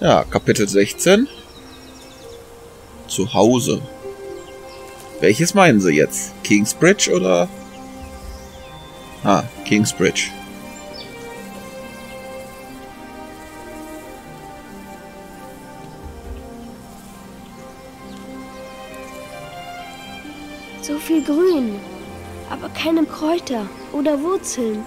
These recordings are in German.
Ja, Kapitel 16. Zu Hause. Welches meinen Sie jetzt? Kingsbridge oder? Ah, Kingsbridge. So viel Grün, aber keine Kräuter oder Wurzeln.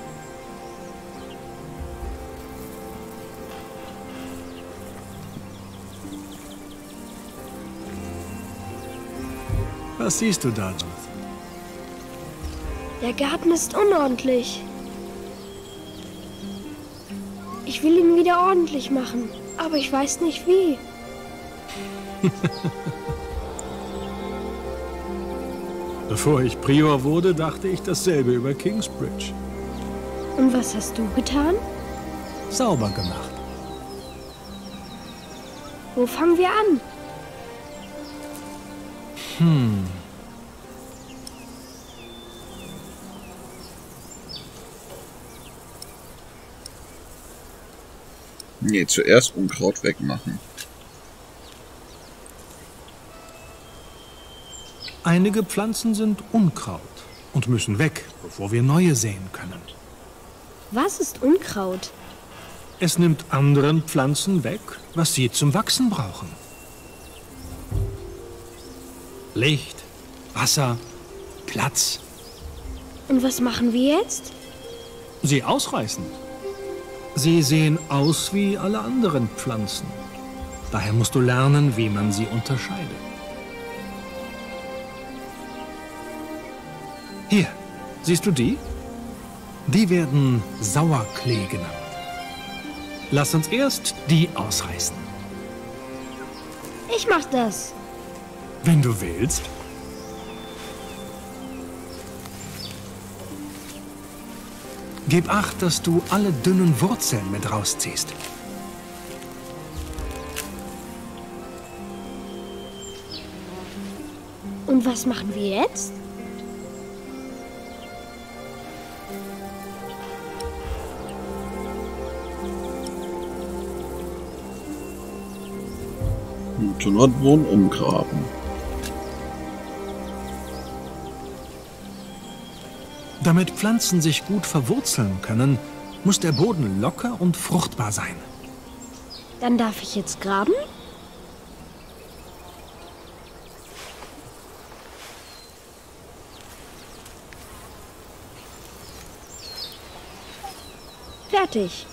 Was siehst du da, Jonathan? Der Garten ist unordentlich. Ich will ihn wieder ordentlich machen, aber ich weiß nicht wie. Bevor ich Prior wurde, dachte ich dasselbe über Kingsbridge. Und was hast du getan? Sauber gemacht. Wo fangen wir an? Nee, zuerst Unkraut wegmachen. Einige Pflanzen sind Unkraut und müssen weg, bevor wir neue säen können. Was ist Unkraut? Es nimmt anderen Pflanzen weg, was sie zum Wachsen brauchen. Licht, Wasser, Platz. Und was machen wir jetzt? Sie ausreißen. Sie sehen aus wie alle anderen Pflanzen. Daher musst du lernen, wie man sie unterscheidet. Hier, siehst du die? Die werden Sauerklee genannt. Lass uns erst die ausreißen. Ich mach das. Wenn du willst. Gib acht, dass du alle dünnen Wurzeln mit rausziehst. Und was machen wir jetzt? Zur Nordwohn umgraben. Damit Pflanzen sich gut verwurzeln können, muss der Boden locker und fruchtbar sein. Dann darf ich jetzt graben? Fertig.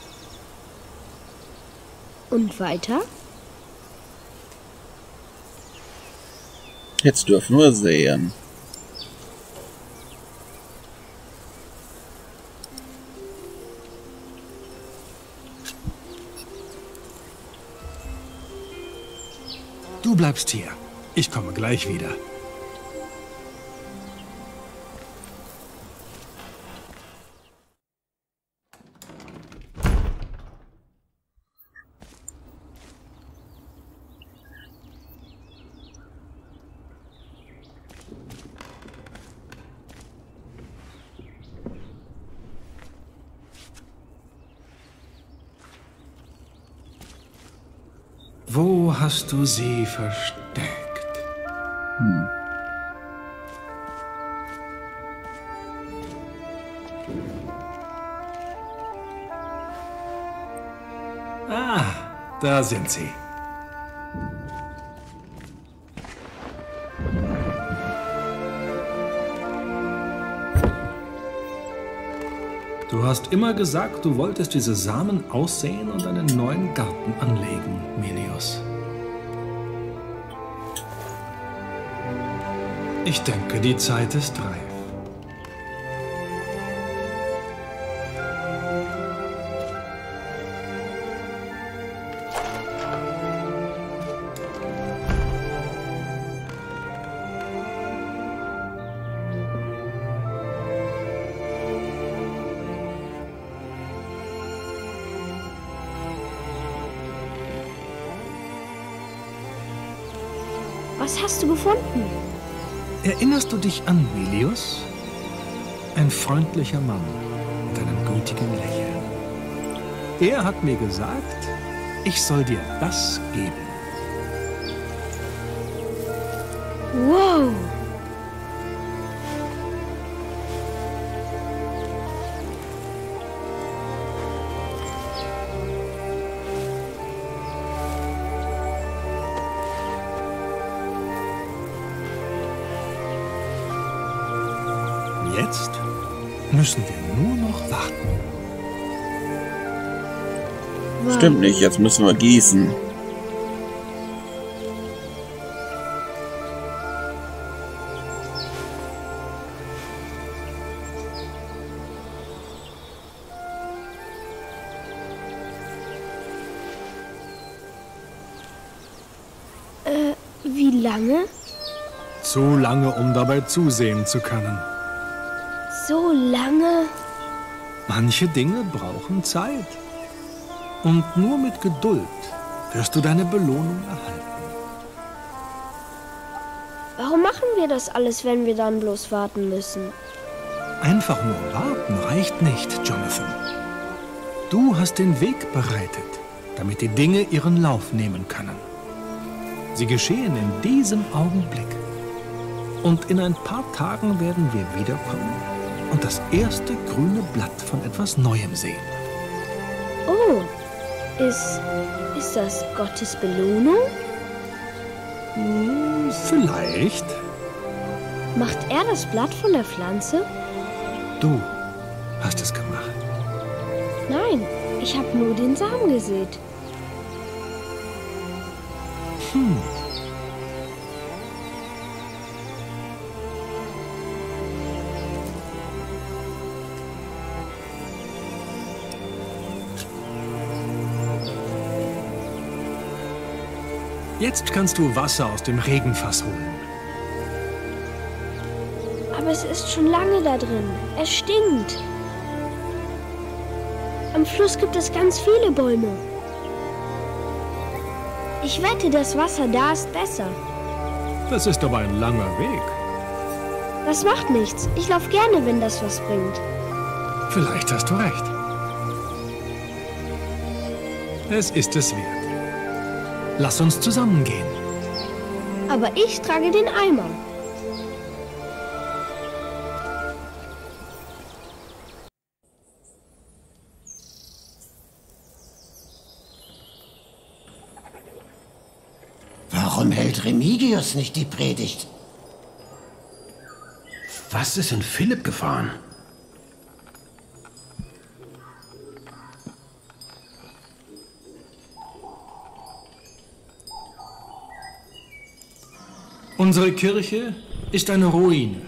Und weiter? Jetzt dürfen wir säen. Du bleibst hier. Ich komme gleich wieder. Wo hast du sie versteckt? Ah, da sind sie. Du hast immer gesagt, du wolltest diese Samen aussäen und einen neuen Garten anlegen, Melios. Ich denke, die Zeit ist reif. Was hast du gefunden? Erinnerst du dich an Melios? Ein freundlicher Mann mit einem gütigen Lächeln. Er hat mir gesagt, Ich soll dir das geben. Wow! Jetzt müssen wir nur noch warten. Stimmt nicht, jetzt müssen wir gießen. Wie lange? Zu lange, um dabei zusehen zu können. So lange? Manche Dinge brauchen Zeit. Und nur mit Geduld wirst du deine Belohnung erhalten. Warum machen wir das alles, wenn wir dann bloß warten müssen? Einfach nur warten reicht nicht, Jonathan. Du hast den Weg bereitet, damit die Dinge ihren Lauf nehmen können. Sie geschehen in diesem Augenblick. Und in ein paar Tagen werden wir wiederkommen und das erste grüne Blatt von etwas Neuem sehen. Oh, ist das Gottes Belohnung? Vielleicht. Macht er das Blatt von der Pflanze? Du hast es gemacht. Nein, ich habe nur den Samen gesät. Jetzt kannst du Wasser aus dem Regenfass holen. Aber es ist schon lange da drin. Es stinkt. Am Fluss gibt es ganz viele Bäume. Ich wette, das Wasser da ist besser. Das ist aber ein langer Weg. Das macht nichts. Ich laufe gerne, wenn das was bringt. Vielleicht hast du recht. Es ist es wert. Lass uns zusammengehen. Aber ich trage den Eimer. Warum hält Remigius nicht die Predigt? Was ist in Philipp gefahren? Unsere Kirche ist eine Ruine.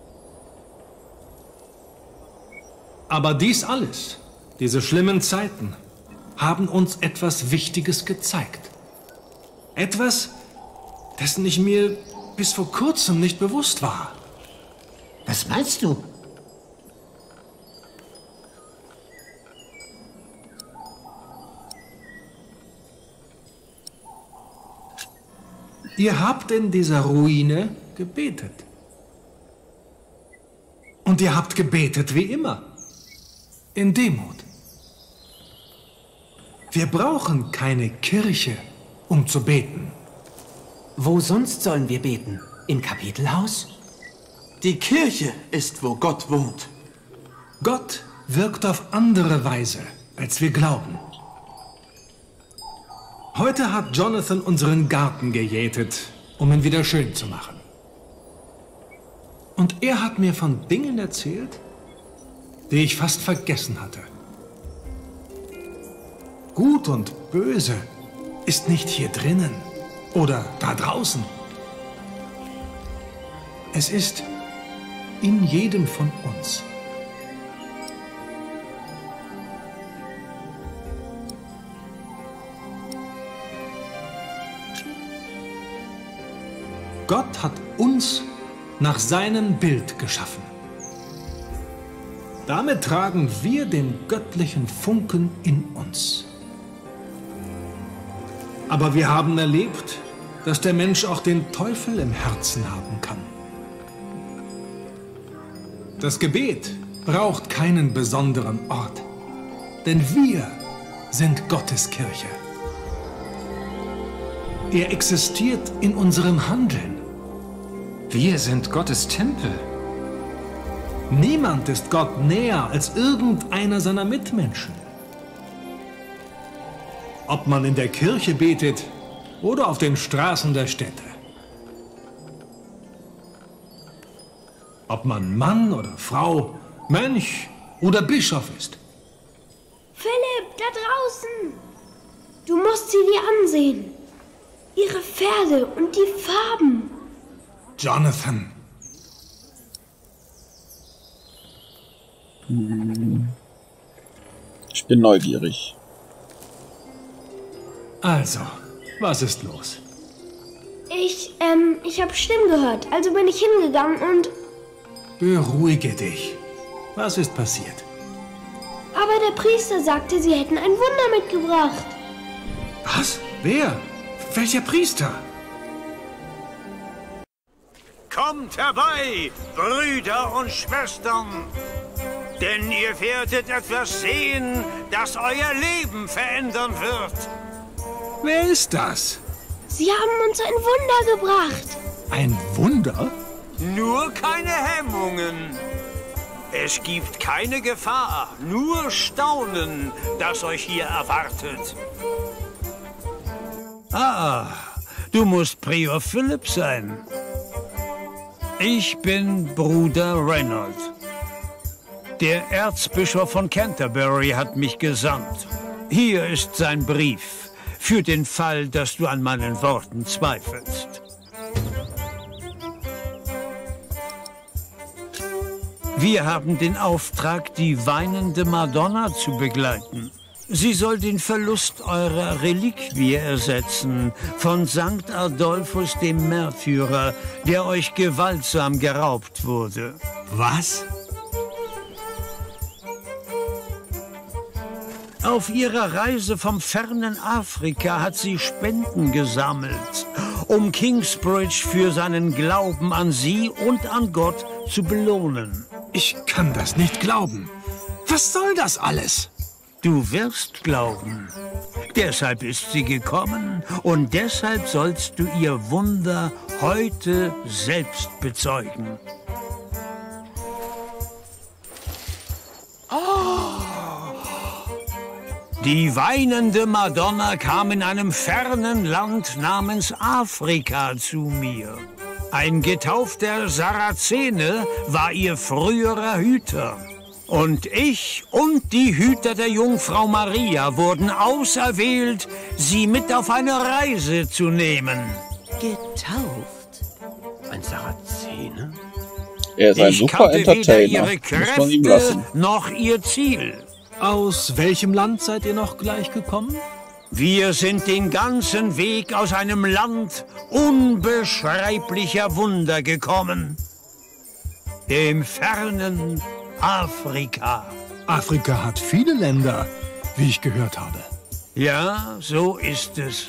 Aber dies alles, diese schlimmen Zeiten, haben uns etwas Wichtiges gezeigt. Etwas, dessen ich mir bis vor kurzem nicht bewusst war. Was meinst du? Ihr habt in dieser Ruine gebetet. Und ihr habt gebetet wie immer. In Demut. Wir brauchen keine Kirche, um zu beten. Wo sonst sollen wir beten? Im Kapitelhaus? Die Kirche ist, wo Gott wohnt. Gott wirkt auf andere Weise, als wir glauben. Heute hat Jonathan unseren Garten gejätet, um ihn wieder schön zu machen. Und er hat mir von Dingen erzählt, die ich fast vergessen hatte. Gut und Böse ist nicht hier drinnen oder da draußen. Es ist in jedem von uns. Gott hat uns nach seinem Bild geschaffen. Damit tragen wir den göttlichen Funken in uns. Aber wir haben erlebt, dass der Mensch auch den Teufel im Herzen haben kann. Das Gebet braucht keinen besonderen Ort, denn wir sind Gottes Kirche. Er existiert in unserem Handeln. Wir sind Gottes Tempel. Niemand ist Gott näher als irgendeiner seiner Mitmenschen. Ob man in der Kirche betet oder auf den Straßen der Städte. Ob man Mann oder Frau, Mönch oder Bischof ist. Philipp, da draußen! Du musst sie dir ansehen. Ihre Pferde und die Farben. Jonathan. Ich bin neugierig. Also, was ist los? Ich habe Stimmen gehört, also bin ich hingegangen und... Beruhige dich. Was ist passiert? Aber der Priester sagte, sie hätten ein Wunder mitgebracht. Was? Wer? Welcher Priester? Kommt herbei, Brüder und Schwestern, denn ihr werdet etwas sehen, das euer Leben verändern wird. Wer ist das? Sie haben uns ein Wunder gebracht. Ein Wunder? Nur keine Hemmungen. Es gibt keine Gefahr, nur Staunen, das euch hier erwartet. Ah, du musst Prior Philipp sein. Ich bin Bruder Reynold. Der Erzbischof von Canterbury hat mich gesandt. Hier ist sein Brief, für den Fall, dass du an meinen Worten zweifelst. Wir haben den Auftrag, die weinende Madonna zu begleiten. Sie soll den Verlust eurer Reliquie ersetzen, von St. Adolphus dem Märtyrer, der euch gewaltsam geraubt wurde. Was? Auf ihrer Reise vom fernen Afrika hat sie Spenden gesammelt, um Kingsbridge für seinen Glauben an sie und an Gott zu belohnen. Ich kann das nicht glauben. Was soll das alles? Du wirst glauben. Deshalb ist sie gekommen und deshalb sollst du ihr Wunder heute selbst bezeugen. Die weinende Madonna kam in einem fernen Land namens Afrika zu mir. Ein getaufter Sarazene war ihr früherer Hüter. Und ich und die Hüter der Jungfrau Maria wurden auserwählt, sie mit auf eine Reise zu nehmen. Getauft? Ein Sarazene? Er ist ein Ich super kannte weder Entertainer. ihre Muss man ihm Kräfte lassen. noch ihr Ziel. Aus welchem Land seid ihr noch gleich gekommen? Wir sind den ganzen Weg aus einem Land unbeschreiblicher Wunder gekommen. Dem fernen Afrika. Afrika hat viele Länder, wie ich gehört habe. Ja, so ist es.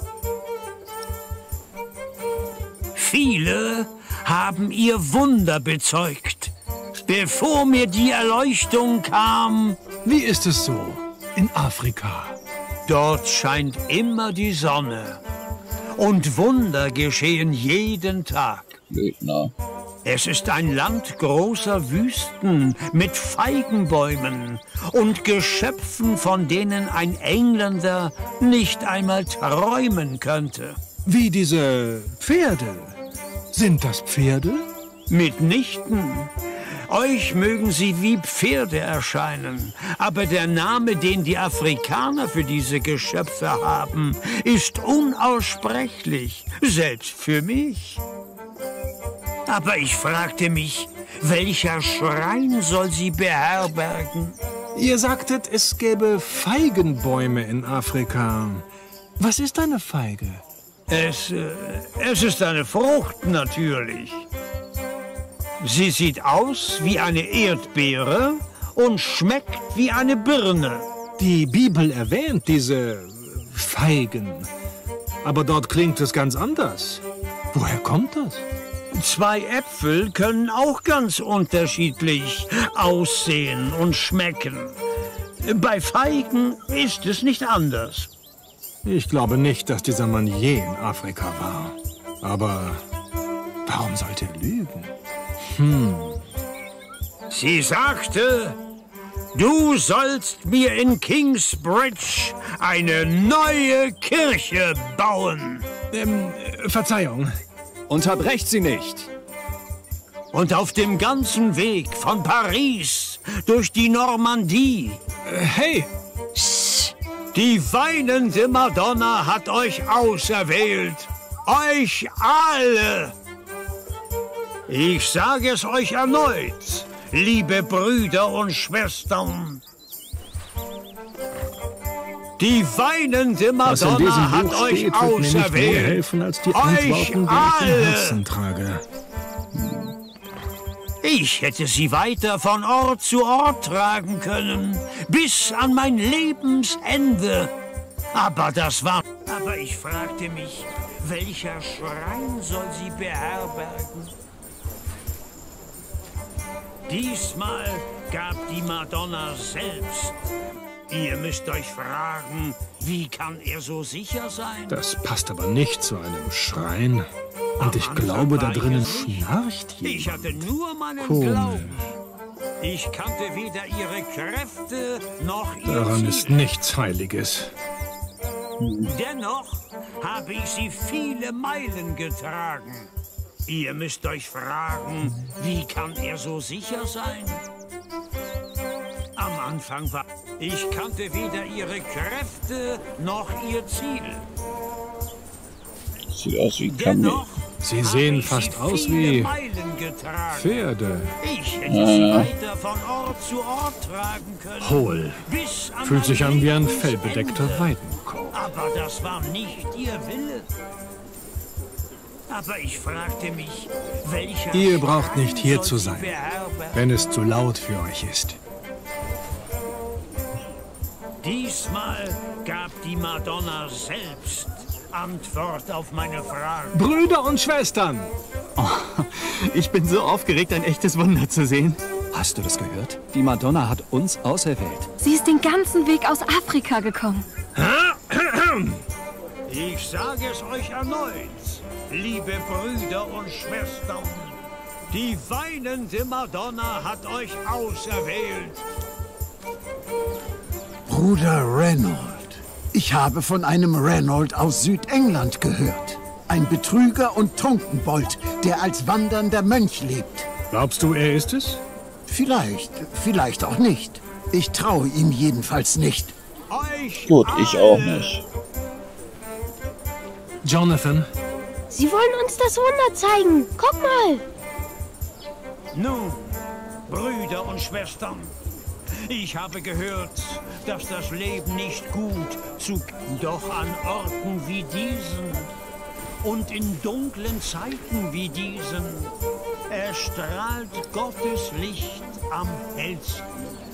Viele haben ihr Wunder bezeugt. Bevor mir die Erleuchtung kam, Wie ist es so in Afrika? dort scheint immer die Sonne. Und Wunder geschehen jeden Tag. Lügner. Es ist ein Land großer Wüsten mit Feigenbäumen und Geschöpfen, von denen ein Engländer nicht einmal träumen könnte. Wie diese Pferde. Sind das Pferde? Mitnichten. Euch mögen sie wie Pferde erscheinen, aber der Name, den die Afrikaner für diese Geschöpfe haben, ist unaussprechlich, selbst für mich. Aber ich fragte mich, welcher Schrein soll sie beherbergen? Ihr sagtet, es gäbe Feigenbäume in Afrika. Was ist eine Feige? Es ist eine Frucht, natürlich. Sie sieht aus wie eine Erdbeere und schmeckt wie eine Birne. Die Bibel erwähnt diese Feigen. Aber dort klingt es ganz anders. Woher kommt das? 2 Äpfel können auch ganz unterschiedlich aussehen und schmecken. Bei Feigen ist es nicht anders. Ich glaube nicht, dass dieser Mann je in Afrika war. Aber warum sollte er lügen? Sie sagte, du sollst mir in Kingsbridge eine neue Kirche bauen. Verzeihung. Unterbrecht sie nicht. Und auf dem ganzen Weg von Paris durch die Normandie. Hey! Die weinende Madonna hat euch auserwählt. Euch alle. Ich sage es euch erneut, liebe Brüder und Schwestern. Die weinende Was in diesem Madonna hat Buch euch steht, wird mir nicht mehr auserwählt. helfen als die Euch Antworten, die ich im alle. Herzen trage. Ich hätte sie weiter von Ort zu Ort tragen können, bis an mein Lebensende. Aber ich fragte mich, welcher Schrein soll sie beherbergen? Diesmal gab die Madonna selbst. Ihr müsst euch fragen, wie kann er so sicher sein? Das passt aber nicht zu einem Schrein. Und ich glaube, da drinnen schnarcht Ich jemand. hatte nur meinen Komisch. Glauben. Ich kannte weder ihre Kräfte noch ihr Daran ist Ziel. nichts Heiliges. Dennoch habe ich sie viele Meilen getragen. Ihr müsst euch fragen, wie kann er so sicher sein? Am Anfang war ich kannte weder ihre Kräfte noch ihr Ziel. Sieht aus wie Kamel. Dennoch Sie habe sehen ich fast sie aus viele wie Meilen getragen. Pferde. Ich hätte sie weiter von Ort zu Ort tragen können. Hohl. Bis an Fühlt mein sich an wie ein Lebensende. fellbedeckter Weidenkorb. Aber das war nicht ihr Wille. Aber ich fragte mich, welcher Ihr braucht Schrein nicht hier soll zu sie sein, beherbergen? wenn es zu laut für euch ist. Diesmal gab die Madonna selbst Antwort auf meine Fragen. Brüder und Schwestern! Ich bin so aufgeregt, ein echtes Wunder zu sehen. Hast du das gehört? Die Madonna hat uns auserwählt. Sie ist den ganzen Weg aus Afrika gekommen. Ich sage es euch erneut, liebe Brüder und Schwestern. Die weinende Madonna hat euch auserwählt. Bruder Reynold. Ich habe von einem Reynold aus Südengland gehört. Ein Betrüger und Trunkenbold, der als wandernder Mönch lebt. Glaubst du, er ist es? Vielleicht auch nicht. Ich traue ihm jedenfalls nicht. Euch Gut, ich auch alle. nicht. Jonathan, Sie wollen uns das Wunder zeigen. Guck mal. Nun, Brüder und Schwestern, ich habe gehört, dass das Leben nicht gut zu... Doch an Orten wie diesen und in dunklen Zeiten wie diesen erstrahlt Gottes Licht am hellsten.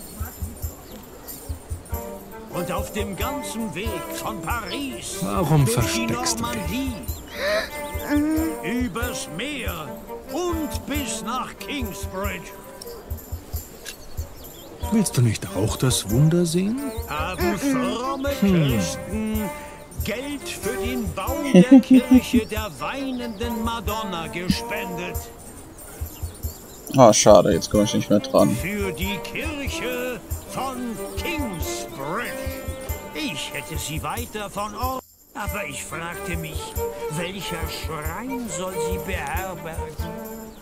Und auf dem ganzen Weg von Paris Warum durch die versteckst du dich? Normandie, übers Meer und bis nach Kingsbridge willst du nicht auch das Wunder sehen? haben fromme Christen Geld für den Bau der Kirche der weinenden Madonna gespendet. Ah, schade, jetzt komme ich nicht mehr dran. Für die Kirche von Kingsbridge. Ich hätte sie weiter von Ort. Aber ich fragte mich, welcher Schrein soll sie beherbergen?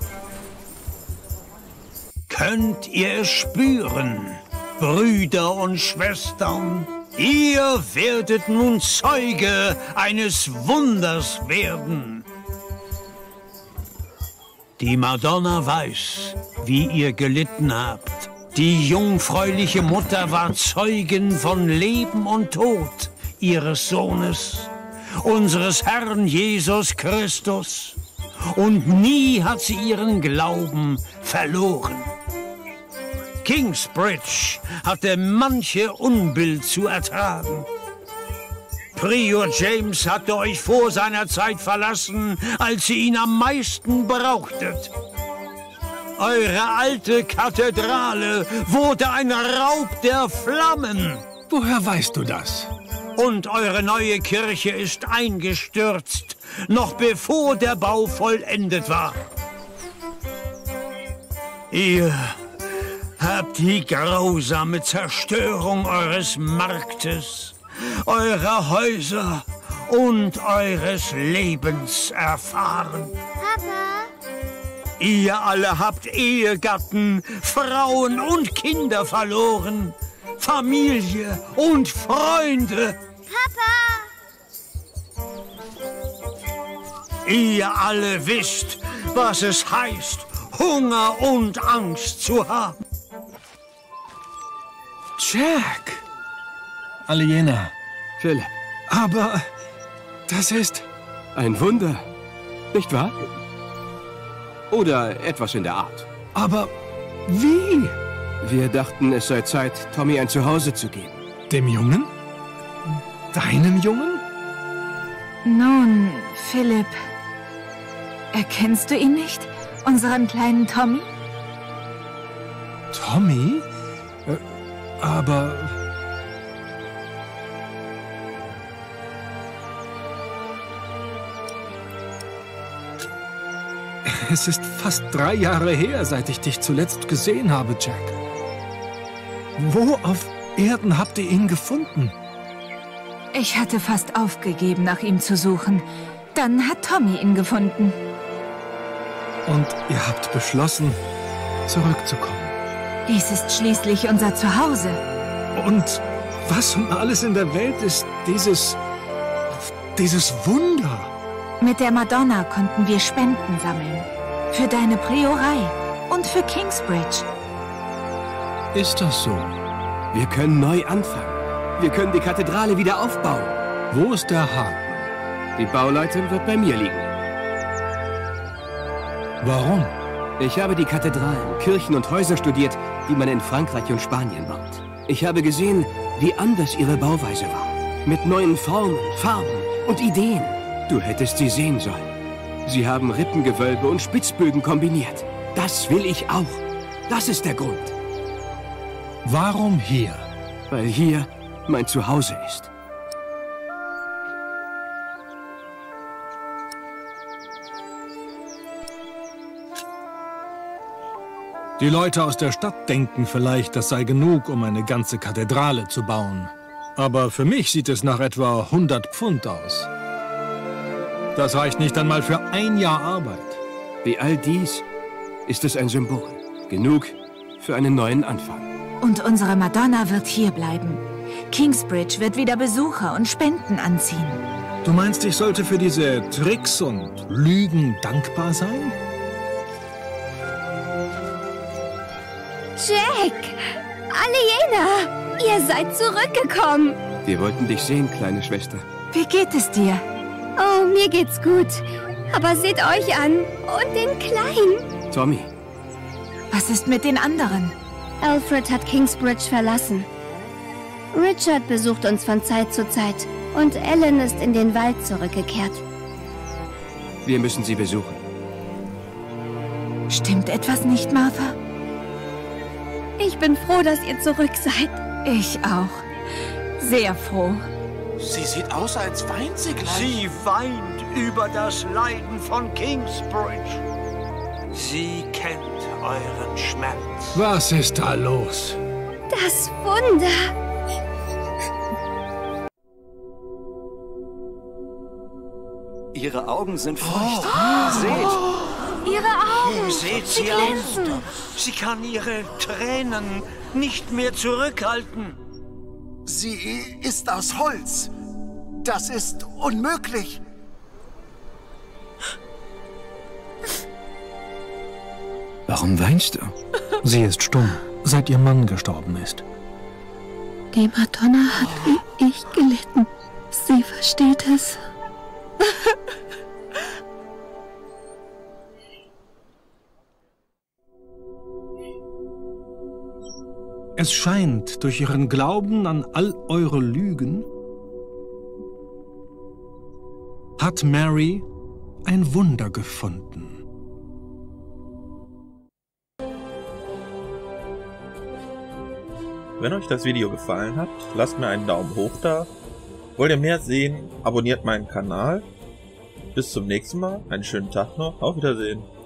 Könnt ihr es spüren, Brüder und Schwestern? Ihr werdet nun Zeuge eines Wunders werden. Die Madonna weiß, wie ihr gelitten habt. Die jungfräuliche Mutter war Zeugin von Leben und Tod ihres Sohnes, unseres Herrn Jesus Christus. Und nie hat sie ihren Glauben verloren. Kingsbridge hatte manche Unbill zu ertragen. Prior James hatte euch vor seiner Zeit verlassen, als ihr ihn am meisten brauchtet. Eure alte Kathedrale wurde ein Raub der Flammen. Woher weißt du das? Und eure neue Kirche ist eingestürzt, noch bevor der Bau vollendet war. Ihr habt die grausame Zerstörung eures Marktes, eurer Häuser und eures Lebens erfahren. Papa? Ihr alle habt Ehegatten, Frauen und Kinder verloren, Familie und Freunde. Papa! Ihr alle wisst, was es heißt, Hunger und Angst zu haben. Jack! Aliena. Philipp. Aber das ist... Ein Wunder, nicht wahr? Oder etwas in der Art. Aber wie? Wir dachten, es sei Zeit, Tommy ein Zuhause zu geben. Dem Jungen? Deinem Jungen? Nun, Philipp, erkennst du ihn nicht? Unseren kleinen Tommy? Tommy? Aber... Es ist fast 3 Jahre her, seit ich dich zuletzt gesehen habe, Jack. Wo auf Erden habt ihr ihn gefunden? Ich hatte fast aufgegeben, nach ihm zu suchen. Dann hat Tommy ihn gefunden. Und ihr habt beschlossen, zurückzukommen. Dies ist schließlich unser Zuhause. Und was um alles in der Welt ist dieses Wunder? Mit der Madonna konnten wir Spenden sammeln. Für deine Priorei und für Kingsbridge. Ist das so? Wir können neu anfangen. Wir können die Kathedrale wieder aufbauen. Wo ist der Haken? Die Bauleitung wird bei mir liegen. Warum? Ich habe die Kathedralen, Kirchen und Häuser studiert, die man in Frankreich und Spanien baut. Ich habe gesehen, wie anders ihre Bauweise war. Mit neuen Formen, Farben und Ideen. Du hättest sie sehen sollen. Sie haben Rippengewölbe und Spitzbögen kombiniert. Das will ich auch. Das ist der Grund. Warum hier? Weil hier mein Zuhause ist. Die Leute aus der Stadt denken vielleicht, das sei genug, um eine ganze Kathedrale zu bauen. Aber für mich sieht es nach etwa 100 Pfund aus. Das reicht nicht einmal für 1 Jahr Arbeit. Wie all dies ist es ein Symbol. Genug für einen neuen Anfang. Und unsere Madonna wird hier bleiben. Kingsbridge wird wieder Besucher und Spenden anziehen. Du meinst, ich sollte für diese Tricks und Lügen dankbar sein? Jack! Aliena! Ihr seid zurückgekommen! Wir wollten dich sehen, kleine Schwester. Wie geht es dir? Oh, mir geht's gut. Aber seht euch an. Und den Kleinen. Tommy. Was ist mit den anderen? Alfred hat Kingsbridge verlassen. Richard besucht uns von Zeit zu Zeit. Und Ellen ist in den Wald zurückgekehrt. Wir müssen sie besuchen. Stimmt etwas nicht, Martha? Ich bin froh, dass ihr zurück seid. Ich auch. Sehr froh. Sie sieht aus, als weint sie gleich. Sie weint über das Leiden von Kingsbridge. Sie kennt euren Schmerz. Was ist da los? Das Wunder. Ihre Augen sind feucht. Seht! Ihre Augen! Seht Sie sie an. glänzen! Sie kann ihre Tränen nicht mehr zurückhalten. Sie ist aus Holz. Das ist unmöglich. Warum weinst du? Sie ist stumm, seit ihr Mann gestorben ist. Die Madonna hat wie ich gelitten. Sie versteht es. Es scheint, durch ihren Glauben an all eure Lügen hat Mary ein Wunder gefunden. Wenn euch das Video gefallen hat, lasst mir einen Daumen hoch da Wollt ihr mehr sehen? Abonniert meinen Kanal. Bis zum nächsten Mal. Einen schönen Tag noch. Auf Wiedersehen.